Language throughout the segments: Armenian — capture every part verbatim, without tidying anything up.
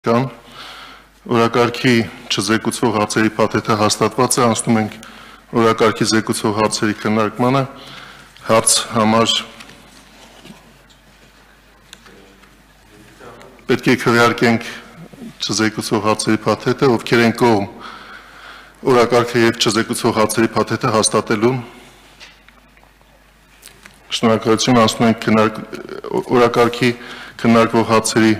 Կան օրակարգի չզեկուցվող հարցերի փաթեթը հաստատված է, անցնում ենք օրակարգի զեկուցվող հարցերի քննարկմանը, հարց համար պետք է քվեարկենք չզեկուցվող հարցերի փաթեթը, ովքեր են կողմ օրակարգը եւ չզեկուցվող հարցերի փաթեթը հաստատելու։ Շնորհակալություն, անցնում ենք օրակարգի քննարկվող հարցերի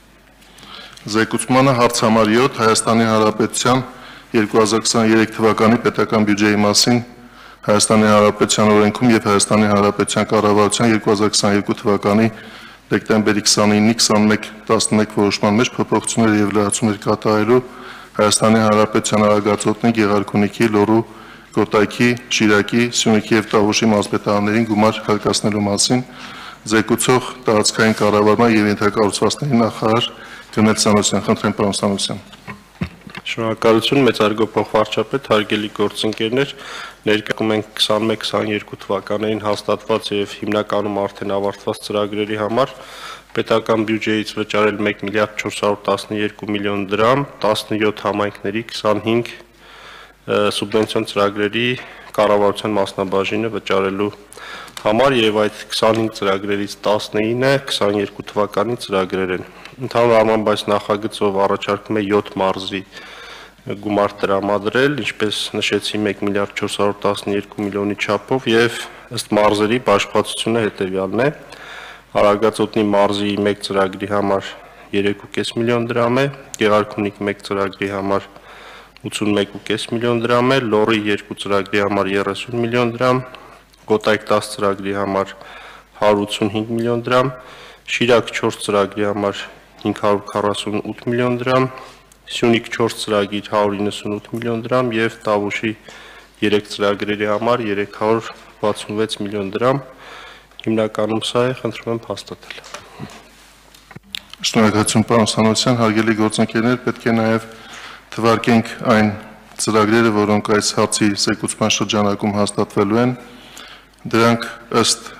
Զեկուցմանը հարց համար յոթ Հայաստանի Հանրապետության երկու հազար քսաներեք թվականի պետական բյուջեի մասին Հայաստանի Հանրապետության օրենքում եւ Հայաստանի Հանրապետության կառավարության երկու հազար քսաներկու թվականի դեկտեմբերի քսանինի քսանմեկ տասնմեկ որոշման մեջ փոփոխություններ եւ լրացումներ կատարելու Հայաստանի Հանրապետության արագածոտնի, Գեղարքունիքի, Լոռու, Կոտայքի, Շիրակի, Սյունիքի եւ Տավուշի մարզպետարաններին գումար հարկացնելու մասին զեկուցող տարածքային կառավարման եւ ենթակառուցվածքների նախարար Գնել Սանոսյան, խնդրեմ պարոն Սանոսյան։ Շնորհակալություն, մեծարգո փոխվարչապետ, հարգելի գործընկերներ, ներկայացնում ենք քսանմեկ քսաներկու թվականներին հաստատված եւ հիմնականում արդեն ավարտված ծրագրերի համար պետական բյուջեից վճարել մեկ միլիարդ չորս հարյուր տասնյոթ միլիոն դրամ, տասնյոթ համայնքների քսանհինգ սուբվենցիոն ծրագրերի կառավարության մասնաբաժինը վճարելու համար եւ այդ քսանհինգ ծրագրերից տասնինը քսաներկու թվականի ծրագրեր են։ Ընդհանուր առմամբ այս նախագծով առաջարկում է յոթ մարզի գումար տրամադրել, ինչպես նշեցի մեկ միլիարդ չորս հարյուր տասնյոթ միլիոնի չափով եւ ըստ մարզերի բաշխվածությունը հետեւյալն է։ Արագածոտնի մարզի մեկ ծրագրի համար երեք ու կես միլիոն դրամ է, Գեղարքունիք մեկ ծրագրի համար ութսունմեկ ու կես միլիոն դրամ է, Լոռի երկու ծրագրի համար երեսուն միլիոն դրամ, Կոտայք դաս ծրագրի համար հարյուր ութսունհինգ միլիոն դրամ, Շիրակ չորս ծրագրի համար հինգ հարյուր քառասունութ միլիոն դրամ, Սյունիք չորս ծրագիր հարյուր իննսունութ միլիոն դրամ եւ Տավուշի երեք ծրագրերի համար երեք հարյուր վաթսունվեց միլիոն դրամ։ Հիմնականում սա է, խնդրում եմ հաստատել։ Շնորհակալություն պարոն Սանոսյան, հարգելի գործընկերներ, պետք է նաեւ թվարկենք այն ծրագրերը, որոնք այս հարցի զեկուցման շրջանակում հաստատվելու են, դրանք ըստ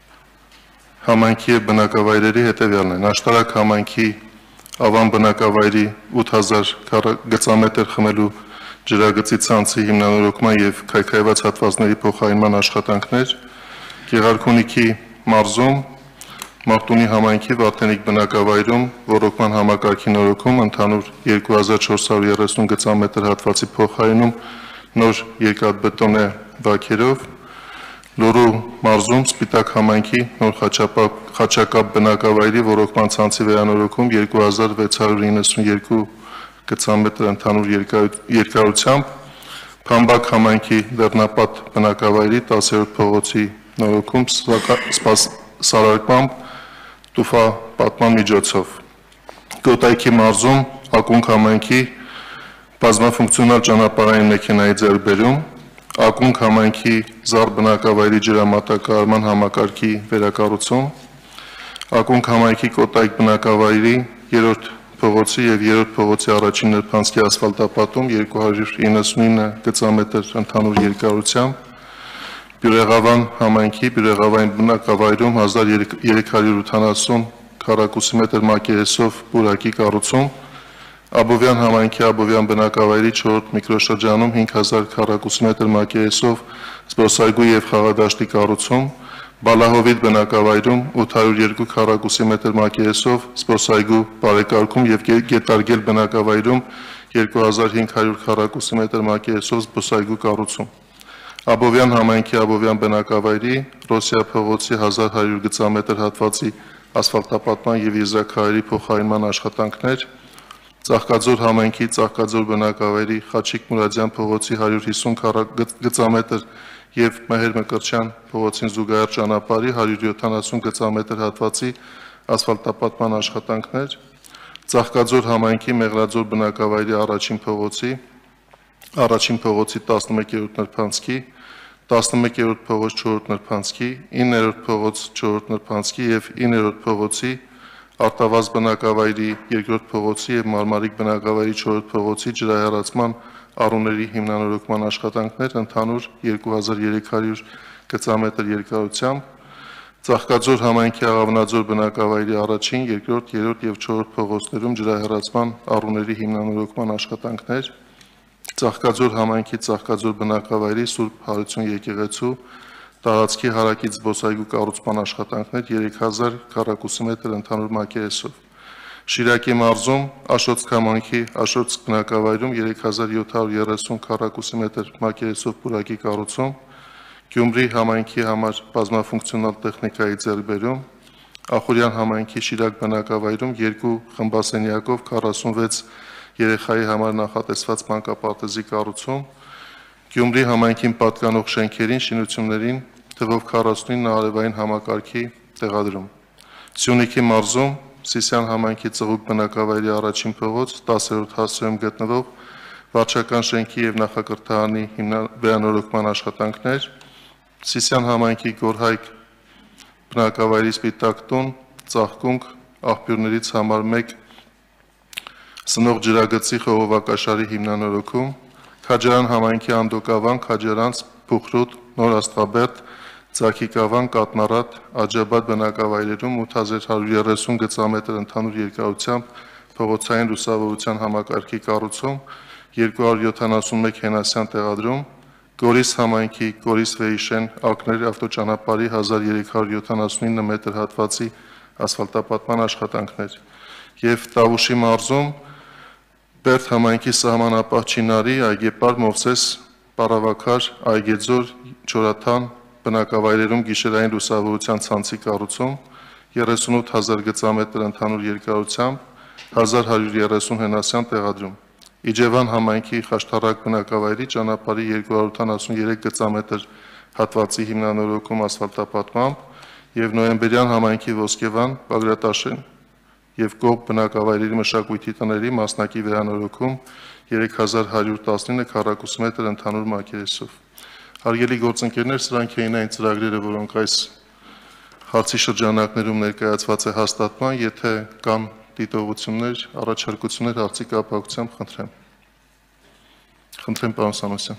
համայնքի եւ բնակավայրերի հետեւյալն են։ Աշտարակ համայնքի Ավան բնակավայրի ութ հազար գծամետր խմելու ջրագծի ցանցի հիմնանորոգման եւ քայքայված հատվածների փոխարինման աշխատանքներ, Գեղարքունիքի մարզում Մարտունի համայնքի Վարդենիկ բնակավայրում ռոռոկման համակարգի նորոգում, ընդհանուր երկու հազար չորս հարյուր երեսուն գծամետր հատվածի փոխարինում նոր երկաթբետոնե բաքերով, Լոռու մարզում Սպիտակ համայնքի նոր խաչակապ բնակավայրի ռոռոկման ցանցի վերանորոգում երկու հազար վեց հարյուր իննսունյոթ գծամետր ընդհանուր երկարությամբ, Փամբակ համայնքի Լեռնապատ բնակավայրի տասերորդ փողոցի նորոգում սարարկմամբ տուֆապատման միջոցով, Կոտայքի մարզում Ակունք համայնքի բազմաֆունկցիոնալ ճանապարհային մեքենայի ձեռքբերում, Ակունք համայնքի Զար բնակավայրի ջրամատակարարման համակարգի վերակառուցում, Ակունք համայնքի Կոտայք բնակավայրի երրորդ փողոցի եւ երրորդ փողոցի առաջին նրբանցքի ասֆալտապատում երկու հարյուր իննսունինը գծամետր ընդհանուր երկարությամբ, Բյուրեղավան համայնքի Բյուրեղավային բնակավայրում հազար երեք հարյուր ութանասուն քառակուսի մետր մակերեսով պուրակի կառուցում, Աբովյան համայնքի Աբովյան բնակավայրի չորրորդ միկրոշրջանում հինգ հազար քառակուսի մետր մակերեսով զբոսայգու եւ խաղադաշտի կառուցում, Բալահովիտ բնակավայրում ութ հարյուր երկու քառակուսի մետր մակերեսով զբոսայգու բարեկարգում եւ Գետարգել բնակավայրում երկու հազար հինգ հարյուր քառակուսի մետր մակերեսով զբոսայգու կառուցում, Աբովյան համայնքի Աբովյան բնակավայրի Ռոսիա փողոցի հազար հարյուր գծամետր հատվածի ասֆալտապատման եւ եզրաքարերի փոխարինման աշխատանքներ, Ծաղկաձոր համայնքի Ծաղկաձոր բնակավայրի Խաչիկ Մուրադյան փողոցի հարյուր հիսուն գծամետր եւ Մեհեր Մկրտչյան փողոցին զուգահեռ ճանապարհի հարյուր յոթանասուն գծամետր հատվածի ասֆալտապատման աշխատանքներ, Ծաղկաձոր համայնքի Մեղրաձոր բնակավայրի առաջին փողոցի առաջին փողոցի տասնմեկերորդ նրբանցքի, տասնմեկերորդ փողոց չորրորդ նրբանցքի, իններորդ փողոց չորրորդ նրբանցքի եւ իններորդ փողոցի Արտավազ բնակավայրի երկրորդ փողոցի եւ Մարմարիկ բնակավայրի չորրորդ փողոցի ջրահեռացման առուների հիմնանորոգման աշխատանքներ ընդհանուր երկու հազար երեք հարյուր գծամետր երկարությամբ, Ծաղկաձոր համայնքի Աղավնաձոր բնակավայրի առաջին, երկրորդ, երրորդ և չորրորդ փողոցներում ջրահեռացման առուների հիմնանորոգման աշխատանքներ, Ծաղկաձոր համայնքի Ծաղկաձոր բնակավայրի Սուրբ Հարություն եկեղեցու տարածքի հարակից զբոսայգու կառուցման աշխատանքներ երեք հազար քառակուսի մետր ընդհանուր մակերեսով, Շիրակի մարզում Աշոտսկ համայնքի Աշոտսկ բնակավայրում երեք հազար յոթ հարյուր երեսուն քառակուսի մետր մակերեսով պուրակի կառուցում, Գյումրի համայնքի համար բազմաֆունկցիոնալ տեխնիկայի ձեռքբերում, Ախուրյան համայնքի Շիրակ բնակավայրում երկու խմբասենյակով քառասունվեց երեխայի համար նախատեսված մանկապարտեզի կառուցում, Գյումրի համայնքին պատկանող շենքերին շինություններին թվով քառասունինը արևային համակարգի տեղադրում, Սյունիքի մարզում Սիսյան համայնքի Ծղուկ բնակավայրի առաջին փողոց տասերորդ հասցեում գտնվող վարչական շենքի և նախակրթարանի վերանորոգման աշխատանքներ, Սիսյան համայնքի Գորհայք բնակավայրի Սպիտակ տուն, Ծաղկունք աղբյուրներից համար մեկ սնող ջրագծի խողովակաշարի հիմնանորոգում, Քաջարան համայնքի Անդոկավան, Քաջարանց, Փուխրուտ, Նոր Աստղաբերդ, Ձագիկավան, Կատնարատ, Աջաբադ բնակավայրերում ութ հազար հարյուր երեսուն գծամետր ընդհանուր երկարությամբ փողոցային լուսավորության համակարգի կառուցում, երկու հարյուր յոթանասունմեկ հենասյան տեղադրում, Գորիս համայնքի Գորիս Վեյշեն Ակներ ավտոճանապարհի հազար երեք հարյուր յոթանասունինը մետր հատվածի ասֆալտապատման աշխատանքներ և Տավուշի մարզում Բերդ համայնքի սահմանապահ Չինարի, Այգեպար, Մովսես, Պարավաքար, Այգեձոր, Չորաթան բնակավայրերում գիշերային լուսավորության ցանցի կառուցում, երեսունութ հազար գծամետր ընդհանուր երկարությամբ, հազար հարյուր երեսուն հենասյան տեղադրում, Իջևան համայնքի Խաշտարակ բնակավայրի ճանապարհի երկու հարյուր ութանասուներեք գծամետր հատվածի հիմնանորոգում ասֆալտապատմամբ և Նոյեմբերյան համայնքի Ոսկեվան, Բագրատաշեն և Կողբ բնակավայրերի մշակույթի տների մասնակի վերանորոգում երեք հազար հարյուր տասնինը քառակուսի մետր ընդհանուր մակերեսով։ Հարգելի գործընկերներ, սրանք էին այն ծրագրերը, որոնք այս հարցի շրջանակներում ներկայացված է հաստատման, եթե կան դիտողություններ, առաջարկություններ հարցի կապակցությամբ խնդրեմ։ Խնդրեմ պարոն Սանոսյան։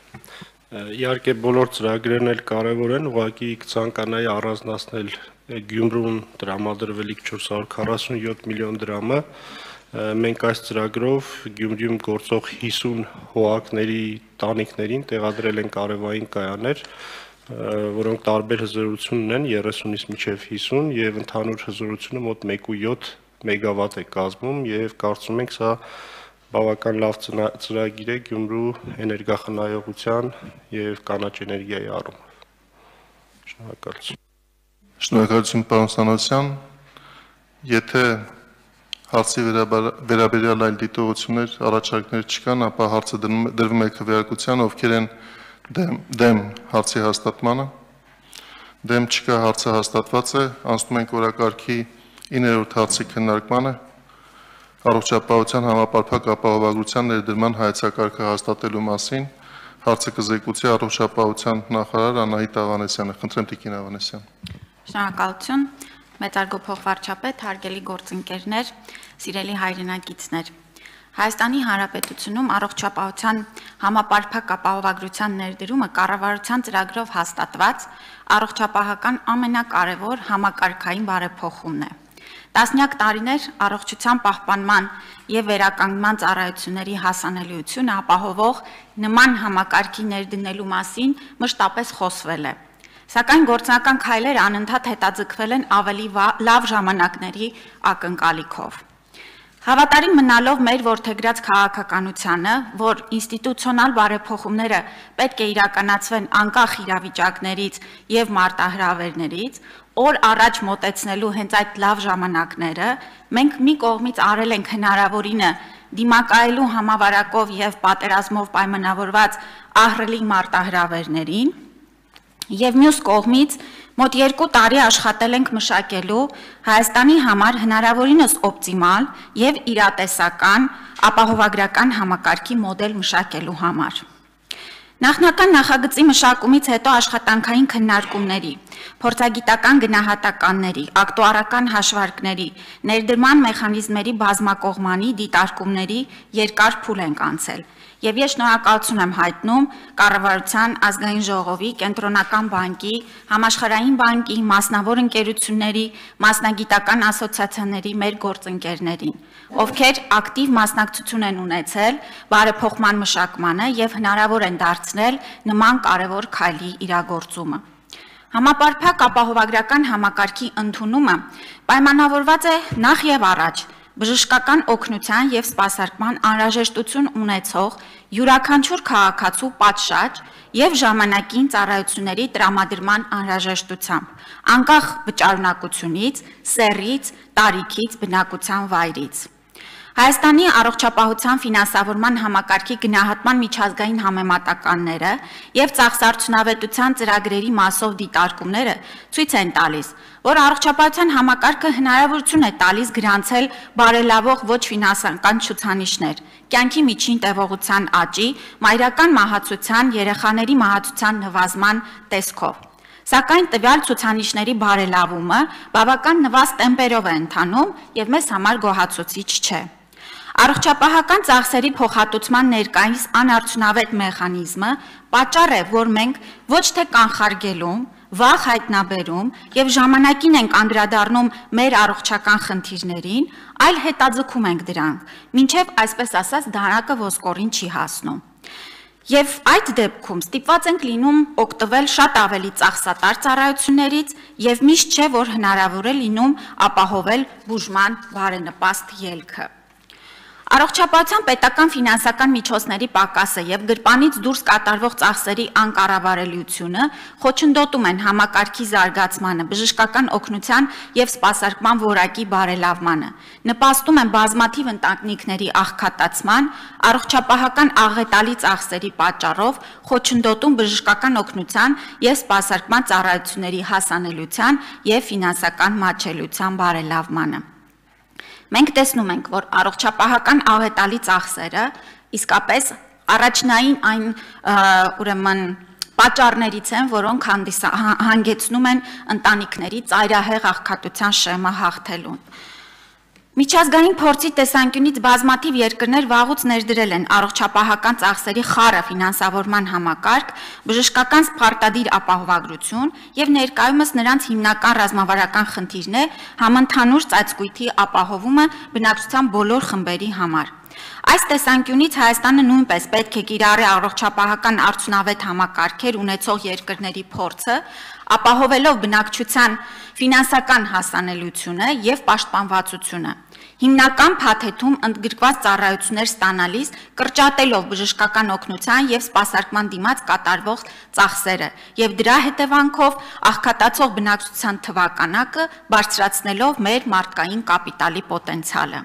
Իհարկե բոլոր ծրագրերն էլ կարևոր են, ուղղակի կցանկանայի առանձնացնել Գյումրում տրամադրվելիք չորս հարյուր քառասունյոթ միլիոն դրամը, մենք այս ծրագրով Գյումրիում գործող հիսուն հողակների տանիքներին տեղադրել են կարևային կայաններ, որոնք տարբեր հզորություն ունեն երեսունից մինչև հիսուն և ընդհանուր հզորությունը մոտ մեկ կոմ յոթ մեգավատ է կազմում և կարծում ենք սա բավական լավ ծրագիր է Գյումրու էներգախնայողության և կանաչ էներգիայի առումով։ Շնորհակալություն։ Շնորհակալություն պարոն Սանոսյան, եթե հարցի վերաբերյալ այլ դիտողություններ, առաջարկներ չկան, ապա հարցը դրվում է քվեարկության, ովքեր են դեմ հարցի հաստատմանը, դեմ չկա, հարցը հաստատված է, անցնում ենք օրակարգի իններորդ հարցի քննարկմանը, առողջապահության համապարփակ ապահովագրության ներդրման հայեցակարգը հաստատելու մասին, հարցը կզեկուցի առողջապահության նախարար Անահիտ Ավանեսյանը։ Խնդրեմ տիկին Ավանեսյան։ Շնորհակալություն, մեծարգո փոխվարչապետ, հարգելի գործընկերներ, սիրելի հայրենակիցներ։ Հայաստանի Հանրապետությունում առողջապահության համապարփակ ապահովագրության ներդրումը կառավարության ծրագրով հաստատված առողջապահական ամենակարևոր համակարգային բարեփոխումն է։ Տասնյակ տարիներ առողջության պահպանման և վերականգնման ծառայությունների հասանելիությունը ապահովող նման համակարգի ներդնելու մասին մշտապես խոսվել է։ Սակայն գործնական քայլերը անընդհատ հետաձգվել են ավելի լավ ժամանակների ակնկալիքով։ Հավատարիմ մնալով մեր որդեգրած քաղաքականությանը, որ ինստիտուցիոնալ բարեփոխումները պետք է իրականացվեն անկախ իրավիճակներից և մարտահրավերներից, օր առաջ մոտեցնելու հենց այդ լավ ժամանակները, մենք մի կողմից արել ենք հնարավորինը դիմակայելու համավարակով և պատերազմով պայմանավորված ահռելի մարտահրավերներին, և մյուս կողմից մոտ երկու տարի աշխատել ենք մշակելու Հայաստանի համար հնարավորինս օպտիմալ և իրատեսական ապահովագրական համակարգի մոդել մշակելու համար։ Նախնական նախագծի մշակումից հետո աշխատանքային քննարկումների, փորձագիտական գնահատականների, ակտուարական հաշվարկների, ներդրման մեխանիզմերի բազմակողմանի դիտարկումների երկար փուլ ենք անցել։ Եվ ես շնորհակալություն եմ հայտնում Կառավարության ազգային ժողովի, Կենտրոնական բանկի, Համաշխարհային բանկի, մասնավոր ընկերությունների, մասնագիտական ասոցիացիաների մեր գործընկերներին, ովքեր ակտիվ մասնակցություն են ունեցել բարեփոխման մշակմանը եւ հնարավոր են դարձնել նման կարևոր քայլի իրագործումը։ Համապարփակ ապահովագրական համակարգի ընդունումը պայմանավորված է նախ եւ առաջ բժշկական օգնության եւ սպասարկման անհրաժեշտություն ունեցող յուրաքանչյուր քաղաքացու պատշաճ եւ ժամանակին ծառայությունների տրամադրման անհրաժեշտությամբ, անկախ վճարունակությունից, սեռից, տարիքից, բնակության վայրից։ Հայաստանի առողջապահության ֆինանսավորման համակարգի գնահատման միջազգային համեմատականները եւ ծախսարդյունավետության ծրագրերի մասով դիտարկումները ցույց են տալիս, որ առողջապահության համակարգը հնարավորություն է տալիս գրանցել բարելավող ոչ ֆինանսական ցուցանիշներ, կյանքի միջին տևողության աճի, մայրական մահացության, երեխաների մահացության նվազման տեսքով։ Սակայն տվյալ ցուցանիշների բարելավումը բավական նվազ տեմպերով է ընթանում եւ մեզ համար գոհացուցիչ չէ։ Առողջապահական ծախսերի փոխհատուցման ներկայիս անարդյունավետ մեխանիզմը պատճառ է, որ մենք ոչ թե կանխարգելում, վաղ հայտնաբերում եւ ժամանակին ենք անդրադառնում մեր առողջական խնդիրներին, այլ հետաձգում ենք դրանք, մինչեւ այսպես ասած դանակը ոսկորին չի հասնում։ Եվ այդ դեպքում ստիպված ենք լինում օգտվել շատ ավելի ծախսատար ծառայություններից եւ միշտ չէ, որ հնարավոր է լինում ապահովել բուժման բարենպաստ ելքը։ Առողջապահության պետական ֆինանսական միջոցների պակասը եւ գրպանից դուրս կատարվող ծախսերի անկառավարելիությունը խոչընդոտում են համակարգի զարգացմանը, բժշկական օգնության եւ սպասարկման որակի բարելավմանը, նպաստում են բազմաթիվ ընտանիքների աղքատացման, առողջապահական աղետալի ծախսերի պատճառով խոչընդոտում բժշկական օգնության եւ սպասարկման ծառայությունների հասանելիության եւ ֆինանսական մատչելիության բարելավմանը։ Մենք տեսնում ենք, որ առողջապահական աղետալի ծախսերը իսկապես առաջնային այն ուրեմն պատճառներից են, որոնք հանգեցնում են ընտանիքների ծայրահեղ աղքատության շեմը հաղթելուն։ Միջազգային փորձի տեսանկյունից բազմաթիվ երկրներ վաղուց ներդրել են առողջապահական ծախսերի խառը ֆինանսավորման համակարգ, բժշկական պարտադիր ապահովագրություն եւ ներկայումս նրանց հիմնական ռազմավարական խնդիրն է համընդհանուր ծածկույթի ապահովումը բնակչության բոլոր խմբերի համար։ Այս տեսանկյունից Հայաստանը նույնպես պետք է կիրառի առողջապահական արդյունավետ համակարգեր ունեցող երկրների փորձը, ապահովելով բնակչության ֆինանսական հասանելիությունը եւ պաշտպանվածությունը։ Հիմնական փաթեթում ընդգրկված ծառայություններ ստանալիս կրճատելով բժշկական օգնության եւ սպասարկման դիմաց կատարվող ծախսերը եւ դրա հետևանքով աղքատացող բնակչության թվականակը բարձրացնելով մեր մարդկային կապիտալի պոտենցիալը։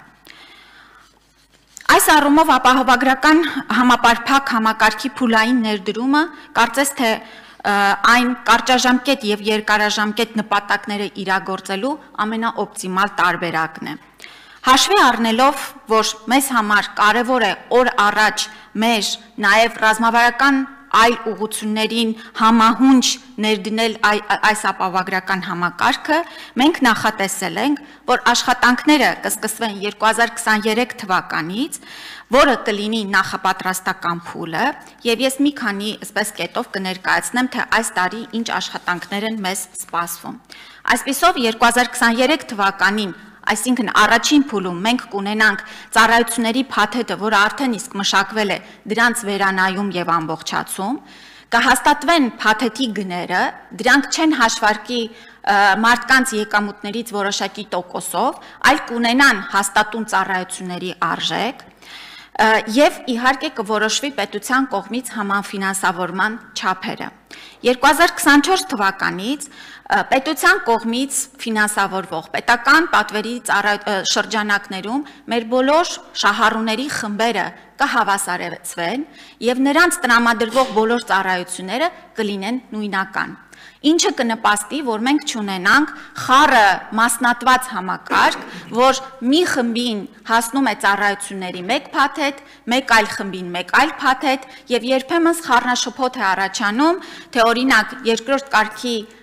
Այս առումով ապահովագրական համապարփակ համակարգի փուլային ներդրումը կարծես թե այն կարճաժամկետ եւ երկարաժամկետ նպատակները իրագործելու ամենաօպտիմալ տարբերակն է։ Հաշվի առնելով, որ մեզ համար կարևոր է օր առաջ մեր նաեւ ռազմավարական այլ ուղղություններին համահունչ ներդնել այս ապահովագրական համակարգը, մենք նախատեսել ենք, որ աշխատանքները կսկսվեն երկու հազար քսաներեք թվականից, որը կլինի նախապատրաստական փուլը, եւ ես մի քանի այսպես կետով կներկայացնեմ, թե այս տարի ինչ աշխատանքներ են մեզ սպասվում։ Այսպիսով երկու հազար քսաներեք թվականին Այսինքն առաջին փուլում մենք կունենանք ծառայությունների փաթեթը, որը արդեն իսկ մշակվել է, դրանց վերանայում եւ ամբողջացում, կհաստատվեն փաթեթի գները, դրանք չեն հաշվարկի մարդկանց եկամուտներից որոշակի տոկոսով, այլ կունենան հաստատուն ծառայությունների արժեք, եւ իհարկե կորոշվի պետության կողմից համաֆինանսավորման չափերը։ երկու հազար քսանչորս թվականից պետության կողմից ֆինանսավորվող պետական պատվերի շրջանակներում մեր բոլոր շահառուների խմբերը կհավասարեցվեն եւ նրանց տրամադրվող բոլոր ծառայությունները կլինեն նույնական։ Ինչը կնպաստի, որ մենք չունենանք խառը մասնատված համակարգ, որ մի խմբին հասնում է ծառայությունների մեկ փաթեթ, մեկ այլ խմբին մեկ այլ փաթեթ եւ երբեմն խառնաշփոթ է առաջանում, թե օրինակ երկրորդ կարգի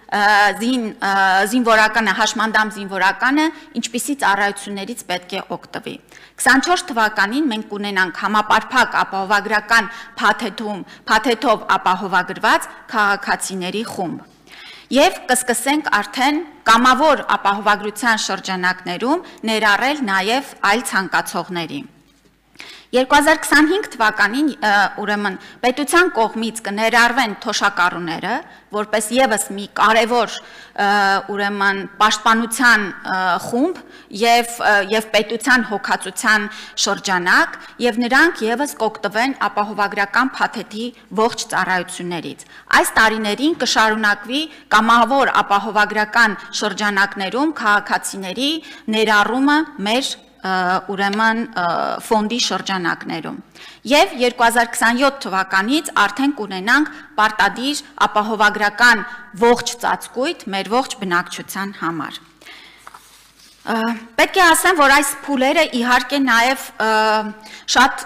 զինվորականը, հաշմանդամ զինվորականը ինչպիսի ծառայություններից պետք է օգտվի։ քսանչորս թվականին մենք կունենանք համապարփակ ապահովագրական փաթեթում, փաթեթով ապահովագրված քաղաքացիների խումբ։ Եվ կսկսենք արդեն կամավոր ապահովագրության շրջանակներում ներառել նաև այլ ցանկացողների։ երկու հազար քսանհինգ թվականին ուրեմն պետության կողմից կներառվեն թոշակառուները, որպես եւս մի կարևոր ուրեմն պաշտպանության խումբ եւ եւ պետության հոգացության շրջանակ, եւ նրանք եւս կօգտվեն ապահովագրական փաթեթի ողջ ծառայություններից։ Այս տարիներին կշարունակվի կամավոր ապահովագրական շրջանակներում քաղաքացիների ներառումը մեր ուրեմն ֆոնդի շրջանակներում։ Եվ երկու հազար քսանյոթ թվականից արդեն կունենանք պարտադիր ապահովագրական ողջ ծածկույթ մեր ողջ բնակչության համար։ Պետք է ասեմ, որ այս փուլերը իհարկե նաև շատ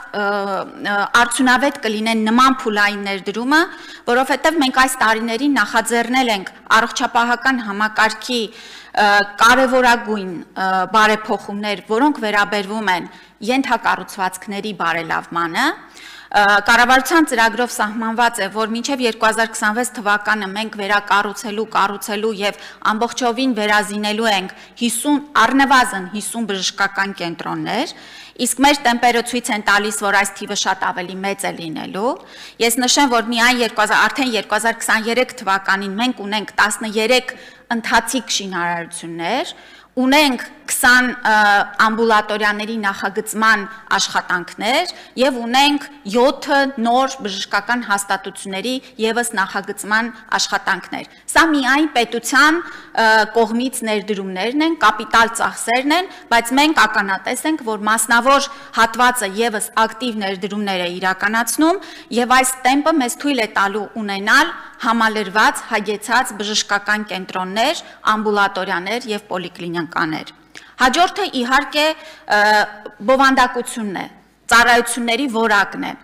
արդյունավետ կլինեն նման փուլային ներդրումը, որովհետև մենք այս տարիներին նախաձեռնել ենք առողջապահական համակարգի կարևորագույն բարեփոխումներ, որոնք վերաբերվում են ենթակառուցվածքների բարելավմանը։ Կառավարության ծրագրով սահմանված է, որ մինչև երկու հազար քսանվեց թվականը մենք վերակառուցելու, կառուցելու եւ ամբողջովին վերազինելու ենք հիսուն առնվազն հիսուն բժշկական կենտրոններ, իսկ մեր տեմպերը ցույց են տալիս, որ այս թիվը շատ ավելի մեծ է լինելու։ Ես նշեմ, որ միայն արդեն երկու հազար քսաներեք թվականին մենք ունենք տասներեք ընթացիկ շինարարություններ, ունենք քսան ամբուլատորիաների նախագծման աշխատանքներ եւ ունենք յոթ նոր բժշկական հաստատությունների եւս նախագծման աշխատանքներ։ Սա միայն պետության կողմից ներդրումներն են, կապիտալ ծախսերն են, բայց մենք ականատես ենք, որ մասնավոր հատվածը եւս ակտիվ ներդրումներ է իրականացնում եւ այս տեմպը մեզ թույլ է տալու ունենալ համալրված, հագեցած բժշկական կենտրոններ, ամբուլատորիաներ եւ պոլիկլինիկաներ։ Հաջորդը իհարկե բովանդակությունն է, ծառայությունների որակն է։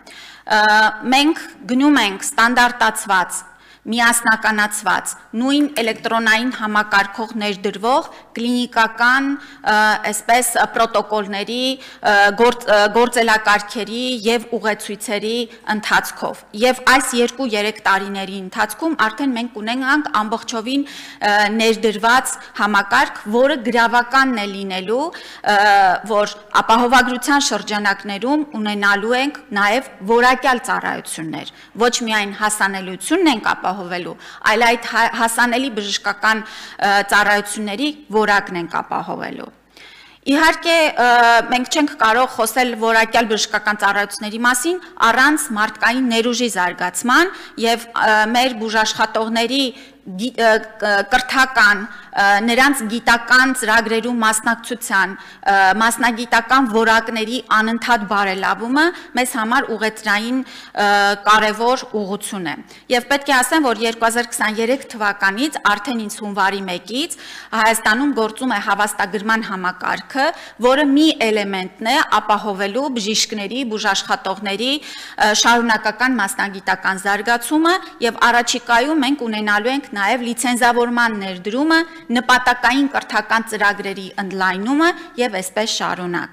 Մենք գնում ենք ստանդարտացված, միասնականացված, նույն էլեկտրոնային համակարգող ներդրվող կլինիկական այսպես պրոտոկոլների, գործելակարգերի եւ ուղեցույցերի ընթացքով։ Եվ այս երկու-երեք տարիների ընթացքում արդեն մենք ունենանք ամբողջովին ներդրված համակարգ, որը գրավականն է լինելու, որ ապահովագրության շրջանակներում ունենալու ենք նաեւ որակյալ ծառայություններ, ոչ միայն հասանելիությունն ենք ապահովելու, այլ այդ հասանելի բժշկական ծառայությունների որակն ենք ապահովելու։ Իհարկե մենք չենք կարող խոսել որակյալ բժշկական ծառայությունների մասին առանց մարդկային ներուժի զարգացման եւ մեր բուժաշխատողների կրթական, նրանց գիտական ծրագրերում մասնակցության, մասնագիտական որակների անընդհատ բարելավումը մեզ համար ուղեծրային կարևոր ուղղություն է։ Եվ պետք է ասեմ, որ երկու հազար քսաներեք թվականից արդեն ինձ հունվարի մեկից Հայաստանում գործում է հավաստագրման համակարգը, որը մի էլեմենտն է ապահովելու բժիշկների, բուժաշխատողների շարունակական մասնագիտական զարգացումը եւ առաջիկայում մենք ունենալու ենք նաև լիցենզավորման ներդրումը, նպատակային կրթական ծրագրերի ընդլայնումը եւ այսպես շարունակ։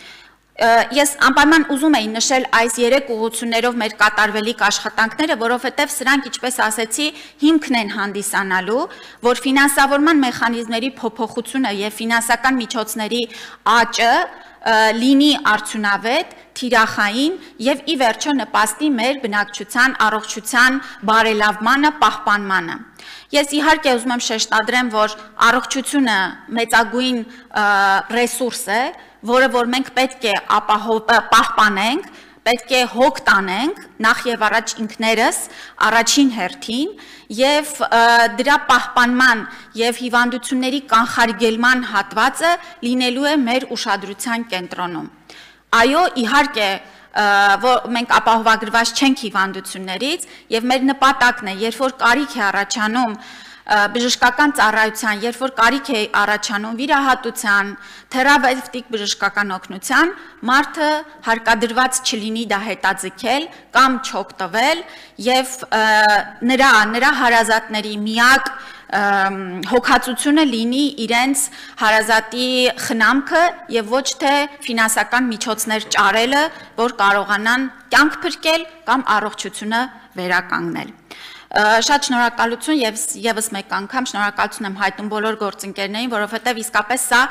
Ես անպայման ուզում էի նշել այս երեք ուղղություններով մեր կատարվելիք աշխատանքները, որովհետև սրանք, ինչպես ասեցի, հիմքն են հանդիսանալու, որ ֆինանսավորման մեխանիզմների փոփոխությունը եւ ֆինանսական միջոցների աճը լինի արդյունավետ, թիրախային եւ ի վերջո նպաստի մեր բնակչության առողջության բարելավմանը, պահպանմանը։ Ես իհարկե ուզում եմ շեշտադրեմ, որ առողջությունը մեծագույն ռեսուրս է, որը որ մենք պետք է պահպանենք, պետք է հոգ տանենք նախ եւ առաջ ինքներս առաջին հերթին եւ դրա պահպանման եւ հիվանդությունների կանխարգելման հատվածը լինելու է մեր ուշադրության կենտրոնում։ Այո, իհարկե մենք ապահովագրված չենք հիվանդություններից եւ մեր նպատակն է, երբ որ կարիք է առաջանում բժշկական ծառայության, երբ որ կարիք է առաջանում վիրահատության, թերապևտիկ բժշկական օգնության, մարդը հարկադրված չլինի դա հետաձգել կամ չօգտվել եւ նրա նրա հարազատների միակ հոգացությունը լինի իրենց հարազատի խնամքը եւ ոչ թե ֆինանսական միջոցներ ճարելը, որ կարողանան կյանք փրկել կամ առողջությունը վերականգնել։ Շատ շնորհակալություն եւ եւս մեկ անգամ շնորհակալություն եմ հայտնում բոլոր գործընկերներին, որովհետեւ իսկապես սա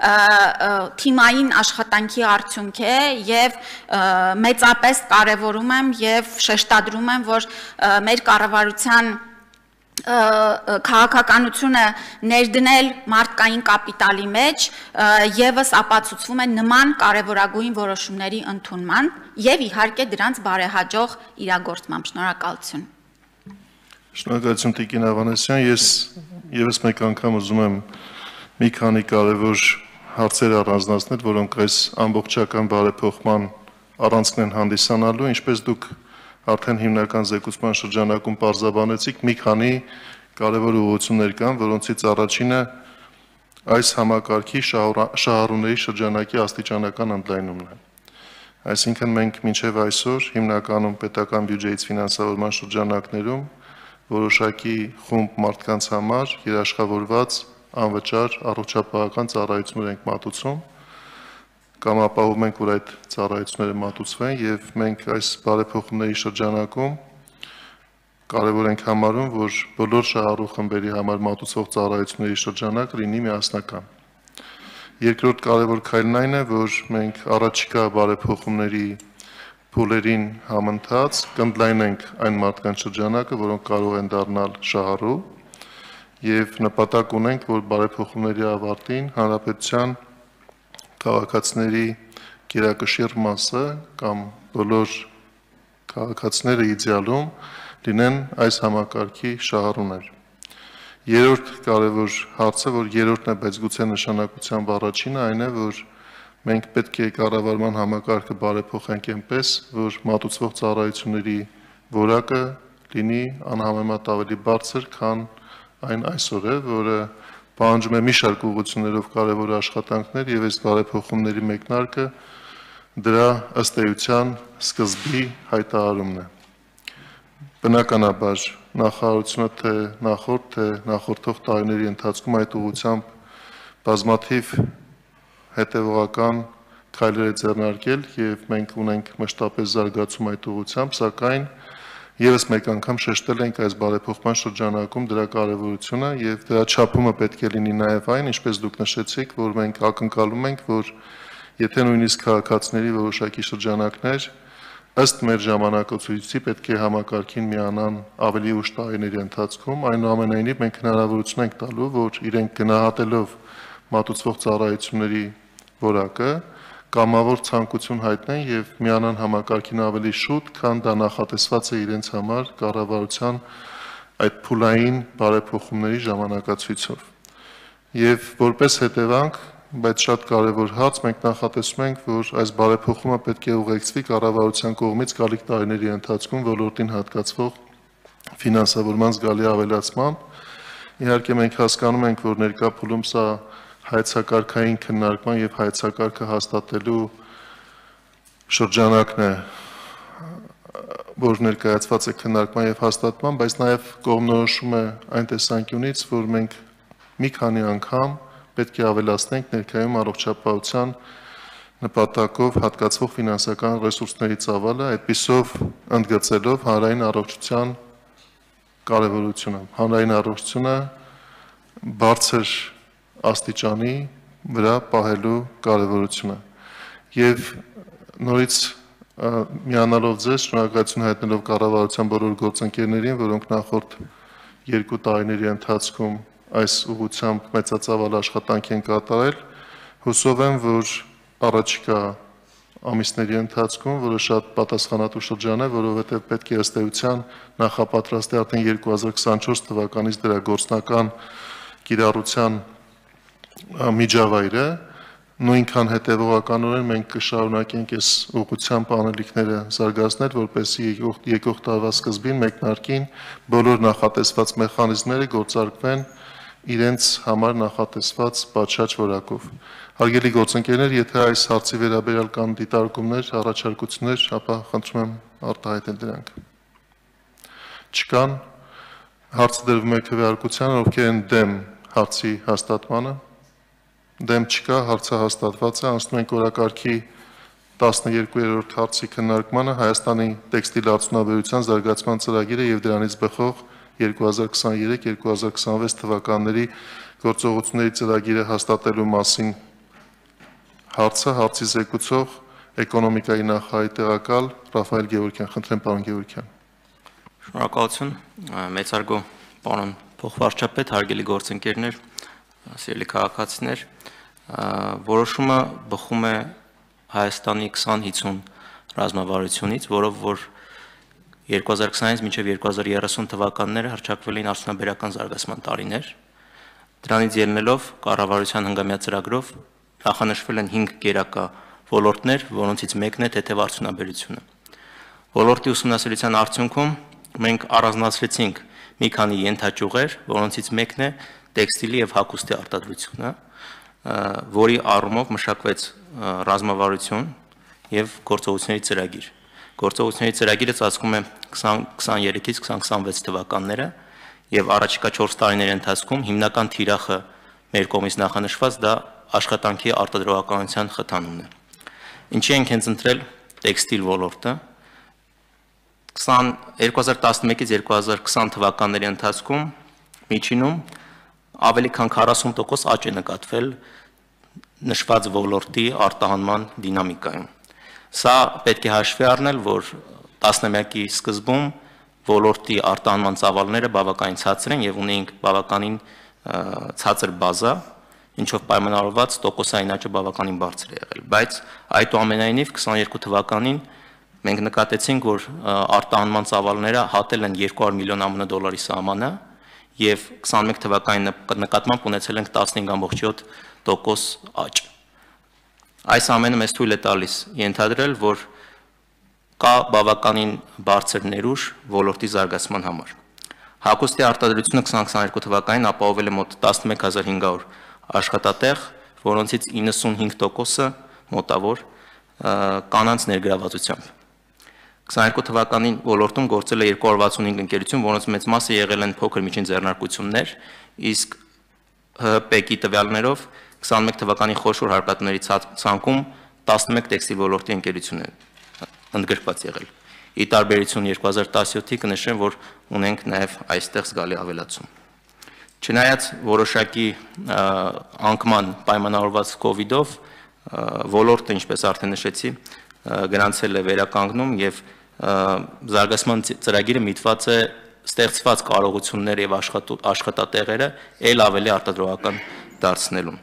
թիմային աշխատանքի արդյունք է եւ մեծապես կարեւորում եմ եւ շեշտադրում եմ, որ մեր կառավարության քաղաքականությունը ներդնել մարդկային կապիտալի մեջ եւս ապացուցվում է նման կարևորագույն որոշումների ընդունման եւ իհարկե դրանց բարեհաջող իրագործմամբ։ Շնորհակալություն։ Շնորհակալություն Տիկին Ավանեսյան, ես եւս մեկ անգամ ուզում եմ մի քանի կարևոր հարցեր առանձնացնել, որոնք այս ամբողջական բարեփոխման առանցքն են հանդիսանալու, ինչպես դուք արդեն հիմնական զեկուցման շրջանակում պարզաբանեցիք, մի քանի կարևոր ուղղություններ կան, որոնցից առաջինը այս համակարգի շահառուների շրջանակի աստիճանական ընդլայնումն է։ Այսինքն մենք մինչև այսօր հիմնականում պետական բյուջեից ֆինանսավորման շրջանակներում որոշակի խումբ մարդկանց համար երաշխավորված անվճար առողջապահական ծառայություններ ենք մատուցում կամ ապահովում ենք, որ այդ ծառայությունները մատուցվեն եւ մենք այս բարեփոխումների շրջանակում կարևոր ենք համարում, որ բոլոր շահառու խմբերի համար մատուցվող ծառայությունների շրջանակը լինի միասնական։ Երկրորդ կարևոր քայլն այն է, որ մենք առաջիկա բարեփոխումների փուլերին համընթաց կընդլայնենք այն մարդկանց շրջանակը, որոնք կարող են դառնալ շահառու եւ նպատակ ունենք, որ բարեփոխումների ավարտին հանրապետության քաղաքացիների գերակշիռ մասը կամ բոլոր քաղաքացիները իդեալում լինեն այս համակարգի շահառուներ։ Երրորդ կարևոր հարցը, որ երրորդն է, բայց գուցե նշանակությամբ առաջինը, այն է, որ մենք պետք է կառավարման համակարգը բարեփոխենք այնպես, որ մատուցվող ծառայությունների որակը լինի անհամեմատ ավելի բարձր, քան այն այսօր է, որը պահանջում է մի շարք ուղղություններով կարևոր աշխատանքներ եւ այս բարեփոխումների մեկնարկը դրա ըստ էության սկզբի հայտարարումն է։ Բնականաբար նախարարությունը թե նախորդ թե նախորդող տարիների ընթացքում այդ ուղղությամբ բազմաթիվ հետևողական քայլեր է ձեռնարկել եւ մենք ունենք մշտապես զարգացում այդ ուղղությամբ, սակայն եւս մեկ անգամ շեշտել ենք այս բարեփոխման շրջանակում դրա կարեւորությունը եւ դրա չափումը պետք է լինի նաեւ այն, ինչպես դուք նշեցիք, որ մենք ակնկալում ենք, որ եթե նույնիսկ քաղաքացիների որոշակի շրջանակներ ըստ մեր ժամանակացույցի պետք է համակարգին միանան ավելի ուշ տարիների ընթացքում, այնուամենայնիվ մենք հնարավորություն ենք տալու, որ իրենք գնահատելով մատուցվող ծառայությունների որակը կամավոր ցանկություն հայտնեն եւ միանան համակարգին ավելի շուտ, քան դա նախատեսված է իրենց համար կառավարության այդ փուլային բարեփոխումների ժամանակացույցով։ Եվ որպես հետևանք, բայց շատ կարևոր հարց, մենք նախատեսում ենք, որ այս բարեփոխումը պետք է ուղեկցվի կառավարության կողմից գալիք տարիների ընթացքում ոլորտին հատկացվող ֆինանսավորման զգալի ավելացմամբ։ Իհարկե մենք հասկանում ենք, որ ներկա փուլում սա հայեցակարգային քննարկման եւ հայեցակարգը հաստատելու շրջանակն է, որ ներկայացված է քննարկման եւ հաստատման, բայց նաեւ կողմնորոշում է այն տեսանկյունից, որ մենք մի քանի անգամ պետք է ավելացնենք ներկայում առողջապահության նպատակով հատկացվող ֆինանսական ռեսուրսների ծավալը, այդպիսով ընդգծելով հանրային առողջության կարևորությունը, հանրային առողջությունը բարձր աստիճանի վրա պահելու կարևորությունը։ Եվ նորից միանալով ձեզ, շնորհակալություն հայտնելով կառավարության բոլոր գործընկերներին, որոնք նախորդ երկու տարիների ընթացքում այս ուղղությամբ մեծածավալ աշխատանք են կատարել, հուսով եմ, որ առաջիկա ամիսների ընթացքում, որը շատ պատասխանատու շրջան է, որովհետև պետք է ըստ էության նախապատրաստի արդեն երկու հազար քսանչորս թվականից դրա գործնական կիրառության միջավայրը նույնքան հետևողականորեն մենք կշարունակենք այս ուղղությամբ անելիքները զարգացնել, որպեսզի եկող տարվա սկզբին մեկնարկին բոլոր նախատեսված մեխանիզմները գործարկվեն իրենց համար նախատեսված պատշաճ որակով։ Հարգելի գործընկերներ, եթե այս հարցի վերաբերյալ կան դիտարկումներ, առաջարկություններ, ապա խնդրում եմ արտահայտել դրանք։ Չկան, հարցը դրվում է քվեարկության, ովքեր են դեմ հարցի հաստատմանը, դեմ չկա, հարցը հաստատված է, անցնում ենք օրակարգի տասներկուերորդ հարցի քննարկմանը, Հայաստանի տեքստիլ արդյունաբերության զարգացման ծրագիրը եւ դրանից բխող երկու հազար քսաներեք երկու հազար քսանվեց թվականների գործողությունների ծրագիրը հաստատելու մասին հարցը, հարցի զեկուցող էկոնոմիկայի նախարարի տեղակալ Ռաֆայել Գևորգյան, խնդրեմ պարոն Գևորգյան։ Շնորհակալություն, մեծարգո պարոն փոխվարչապետ, հարգելի գործընկերներ, սիրելի քաղաքացիներ, որոշումը բխում է Հայաստանի քսան հինգ ռազմավարությունից, որով որ երկու հազար քսանից մինչև երկու հազար երեսուն թվականները հռչակվել էին արդյունաբերական զարգացման տարիներ։ Դրանից ելնելով կառավարության հնգամյա ծրագրով նախանշվել են հինգ գերակա ոլորտներ, որոնցից մեկն է թեթև արդյունաբերությունը։ Ոլորտի ուսումնասիրության արդյունքում մենք առանձնացրեցինք մի քանի ենթաճյուղեր, որոնցից մեկն է տեքստիլի եւ հագուստի արտադրությունը, որի առումով մշակվեց ռազմավարություն եւ գործողությունների ծրագիր։ Գործողությունների ծրագիրը ծածկում է քսաներեքից քսանվեց թվականները եւ առաջիկա չորս տարիների ընթացքում հիմնական թիրախը մեր կողմից նախանշված դա աշխատանքի արտադրողականության խթանումն է։ Ինչի ենք հենց ընտրել տեքստիլ ոլորտը։ երկու հազար տասնմեկից երկու հազար քսան թվականների ընթացքում միջինում ավելի քան քառասուն տոկոս աճ է նկատվել նշված ոլորտի արտահանման դինամիկայում։ Սա պետք է հաշվի առնել, որ տասնամյակի սկզբում ոլորտի արտահանման ծավալները բավականին ցածր են եւ ունեինք բավականին ցածր բազա, ինչով պայմանավորված տոկոսային աճը բավականին բարձր է եղել, բայց այդուամենայնիվ քսաներկու թվականին մենք նկատեցինք, որ արտահանման ծավալները հատել են երկու հարյուր միլիոն ԱՄՆ դոլարի սահմանը եւ քսանմեկ թվականի նկատմամբ ունեցել ենք տասնհինգ կoma յոթ տոկոս աճ։ Այս ամենը մեզ թույլ է տալիս ենթադրել, որ կա բավականին բարձր ներուժ ոլորտի զարգացման համար։ Հագուստի արտադրությունը քսան քսաներկու թվականին ապահովել է մոտ տասնմեկ հազար հինգ հարյուր աշխատատեղ, որոնցից իննսունհինգ տոկոսը մոտավոր կանանց ներգրավվածությամբ։ քսաներկու թվականին ոլորտում գործել է երկու հարյուր վաթսունհինգ ընկերություն, որոնց մեծ մասը եղել են փոքր միջին ձեռնարկություններ, իսկ ՀՀՊ-ի տվյալներով քսանմեկ թվականի խոշոր հարկատների ցանկում տասնմեկ տեքստիլ ոլորտի ընկերություն են ընդգրկված եղել։ Ի տարբերություն երկու հազար տասնյոթի կնշեմ, որ ունենք նաև այստեղ զգալի ավելացում։ Չնայած որոշակի անկման պայմանավորված կովիդով ոլորտը, ինչպես արդեն նշեցի, գրանցել է վերականգնում եւ զարգացման ծրագիրը միտված է ստեղծված կարողությունները եւ աշխատատեղերը ել ավելի արտադրողական դարձնելուն։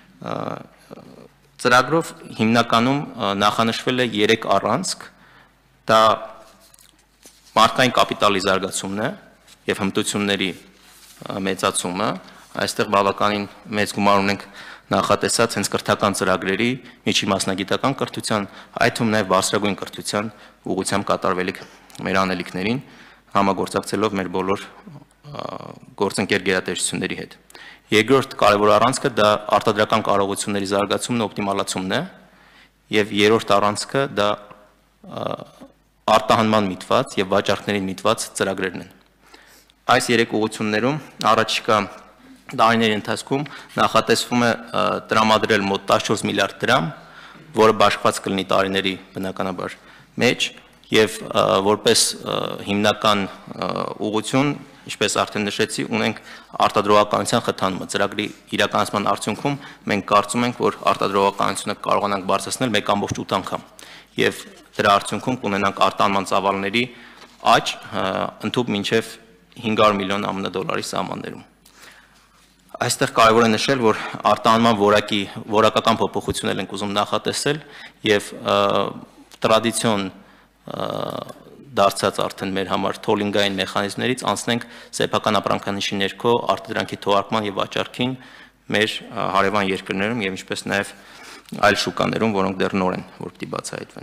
Ծրագրով հիմնականում նախանշվել է երեք առանցք, դա մարդկային կապիտալի զարգացումն է եւ հմտությունների մեծացումը, այստեղ բավականին մեծ գումար ունենք նախատեսած հենց կրթական ծրագրերի, միջին մասնագիտական կրթության, այդ թվում նաև բարձրագույն կրթության ուղղությամբ կատարվելիք մեր անելիքներին, համագործակցելով մեր բոլոր գործընկեր գերատեսչությունների հետ։ Երկրորդ կարևոր առանցքը դա արտադրական կարողությունների զարգացումն ու օպտիմալացումն է, եւ երրորդ առանցքը դա արտահանման միտված եւ վաճառքներին միտված ծրագրերն են։ Այս երեք ուղղություններում առաջիկա տարիների ընթացքում նախատեսվում է տրամադրել մոտ տասնչորս միլիարդ դրամ, որը բաշխված կլինի տարիների բնականաբար մեջ եւ որպես հիմնական ուղղություն, ինչպես արդեն նշեցի, ունենք արտադրողականության խթանումը։ Ծրագրի իրականացման արդյունքում մենք կարծում ենք, որ արտադրողականությունը կարողանանք բարձրացնել մեկ կoma ութ անգամ եւ դրա արդյունքում կունենանք արտահանման ծավալների աճ ընդհանուր մինչեւ հինգ հարյուր միլիոն ԱՄՆ դոլարի սահմաններում։ Այստեղ կարևոր է նշել, որ արտահանման որակի որակական փոփոխություններ ենք ուզում նախատեսել եւ տրադիցիոն դարձած արդեն մեր համար թոլինգային մեխանիզմներից անցնենք սեփական ապրանքանիշի ներքո արտադրանքի թողարկման եւ վաճառքին մեր հարևան երկրներում եւ ինչպես նաեւ այլ շուկաներում, որոնք դեռ նոր են, որ պիտի բացահայտվեն։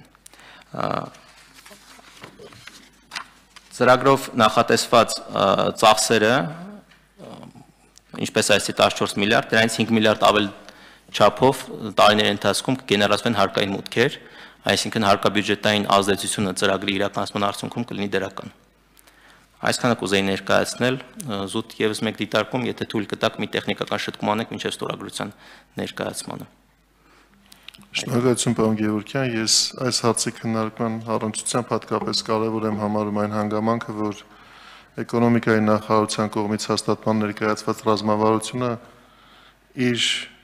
Ծրագրով նախատեսված ծախսերը, ինչպես այսի տասնչորս միլիարդ, դրանից հինգ միլիարդ ավել չափով տարիների ընթացքում կգեներացվեն հարկային մուտքեր, այսինքն հարկաբյուջետային ազդեցությունը ծրագրի իրականացման արդյունքում կլինի դրական։ Այսքանը կուզեի ներկայացնել, զուտ ևս մեկ դիտարկում, եթե թույլ կտակ մի տեխնիկական շտկում անենք մինչև ստորագրության ներկայացմանը։ Շնորհակալություն, պարոն Գևորգյան, ես այս հարցի քննարկման առնչությամբ հատկապես կարևոր եմ համարում այն հանգամանքը, որ էկոնոմիկայի նախարարության կողմից հաստատման ներկայացված ռազմավարությունը իր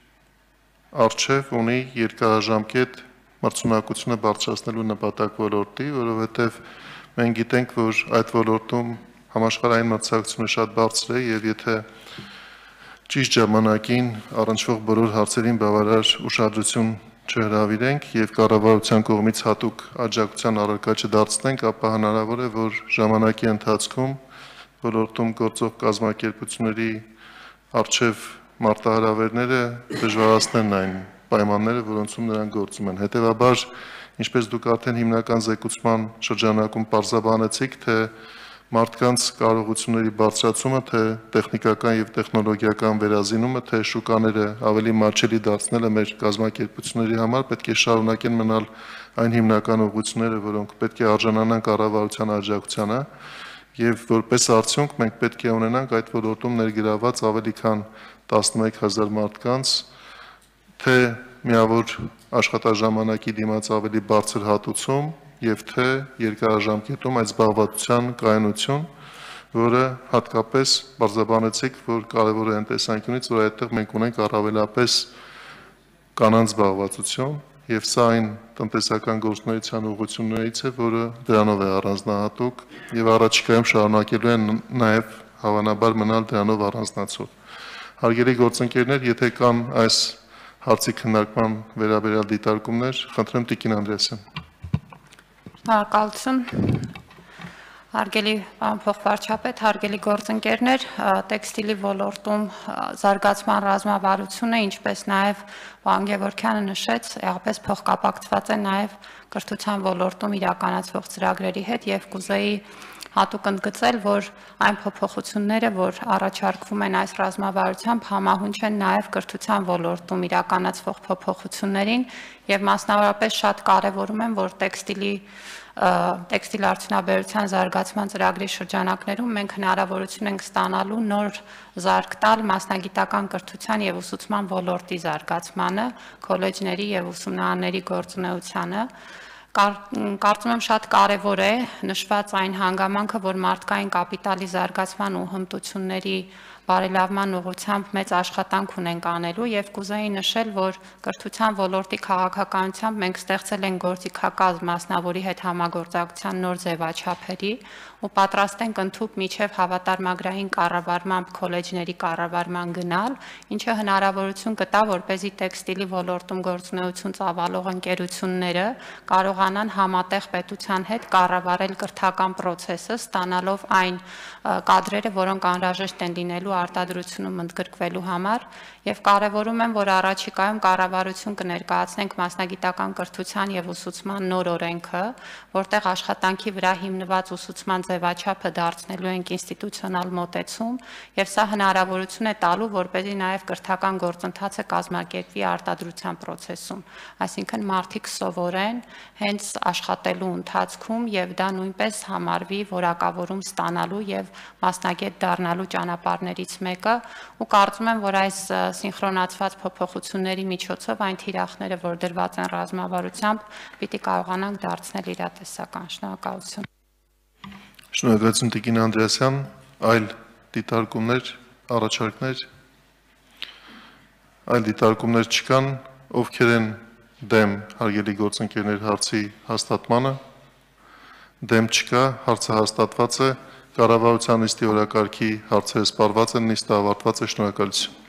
առջև ունի երկարաժամկետ մրցունակությունը բարձրացնելու նպատակ ոլորտի, որովհետև մենք գիտենք, որ այդ ոլորտում համաշխարհային մրցակցությունը շատ բարձր է եւ եթե ճիշտ ժամանակին առնչվող բոլոր հարցերին բավարար ուշադրություն չհրավիրենք եւ կառավարության կողմից հատուկ աջակցության առարկա չդարձնենք, ապա հնարավոր է, որ ժամանակի ընթացքում ոլորտում գործող կազմակերպությունների առջև մարտահրավերները դժվարացնեն այն պայմանները, որոնցում նրանք գործում են։ Հետևաբար, ինչպես դուք արդեն հիմնական զեկուցման շրջանակում պարզաբանեցիք, թե մարդկանց կարողությունների բարձրացումը, թե տեխնիկական եւ տեխնոլոգիական վերազինումը, թե շուկաները ավելի մատչելի դարձնելը մեր կազմակերպությունների համար պետք է շարունակեն մնալ այն հիմնական ուղղությունները, որոնք պետք է արժանանան կառավարության աջակցությանը, եւ որպես արդյունք մենք պետք է ունենանք այդ ոլորտում ներգրաված ավելի քան տասնմեկ հազար մարդկանց, թե միավոր աշխատաժամանակի դիմաց ավելի բարձր հատուցում եւ թե երկարաժամկետում այդ զբաղվածության կայունություն, որը հատկապես բարձրաբանեցիք, որ կարևոր է այն տեսանկյունից, որ այդտեղ մենք ունենք առավելապես կանանց զբաղվածություն եւ սա այն տնտեսական գործունեության ուղղություններից է, որը դրանով է առանձնահատուկ եւ առաջիկայում շարունակելու են նաեւ հավանաբար մնալ դրանով առանձնացող։ Հարգելի գործընկերներ, եթե կան այս հարցի քննարկման վերաբերյալ դիտարկումներ, խնդրեմ Տիկին Անդրեասյան։ Շնորհակալություն։ Հարգելի պարոն փոխվարչապետ, հարգելի գործընկերներ, տեքստիլի ոլորտում զարգացման ռազմավարությունը, ինչպես նաև պարոն Գևորգյանը նշեց, էապես փոխկապակցված է նաև կրթության ոլորտում իրականացվող ծրագրերի հետ եւ կուզեի հատուկ ընդգծել, որ այն փոփոխությունները, որ առաջարկվում են այս ռազմավարությամբ, համահունչ են նաև կրթության ոլորտում իրականացվող փոփոխություններին եւ մասնավորապես շատ կարեւորում են, որ տեքստիլի տեքստիլ արդյունաբերության զարգացման ծրագրի շրջանակներում մենք հնարավորություն ենք ստանալու նոր զարգ տալ մասնագիտական կրթության եւ ուսուցման ոլորտի զարգացմանը, քոլեջների եւ ուսումնարանների գործունեությանը։ Կարծում եմ շատ կարևոր է նշված այն հանգամանքը, որ մարդկային կապիտալի զարգացման ու հմտությունների բարելավման ուղղությամբ մեծ աշխատանք ունենք անելու եւ կուզեի նշել, որ կրթության ոլորտի քաղաքականությամբ մենք ստեղծել ենք գործիքակազմ մասնավորի հետ համագործակցության նոր ձևաչափերի ու պատրաստ ենք ընդհանուր միջև հավատարմագրային կառավարման քոլեջների կառավարման գնալ, ինչը հնարավորություն կտա, որպեսզի տեքստիլի ոլորտում գործունեություն ծավալող ընկերությունները կարողանան համատեղ պետության հետ կառավարել կրթական process-ը, ստանալով այն կադրերը, որոնք անհրաժեշտ են լինելու արտադրությունում ընդգրկվելու համար եւ կարեւորում եմ, որ առաջիկայում կառավարություն կներկայացնենք մասնագիտական կրթության եւ ուսուցման նոր օրենքը, որտեղ աշխատանքի վրա հիմնված ուսուցման ձևաչափը դարձնելու ենք ինստիտուցիոնալ մոտեցում եւ սա հնարավորություն է տալու, որպեսզի նաեւ կրթական գործընթացը կազմակերպվի արտադրության process-ում, այսինքն մարդիկ սովորեն հենց աշխատելու ընթացքում եւ դա նույնպես համարվի որակավորում ստանալու եւ մասնագետ դառնալու ճանապարհներից մեկը ու կարծում եմ, որ այս սինխրոնացված փոփոխությունների միջոցով այն թիրախները, որ դրված են ռազմավարությամբ, պիտի կարողանանք դարձնել իրատեսական։ Շնորհակալություն։ Շնորհակալություն Տիկին Անդրեասյան, այլ դիտարկումներ, առաջարկներ, այլ դիտարկումներ չկան, ովքեր են դեմ հարգելի գործընկերներ հարցի հաստատմանը, դեմ չկա, հարցը հաստատված է, կառավարության նիստի օրակարգի հարցերը սպառված են, նիստը ավարտված է, շնորհակալություն։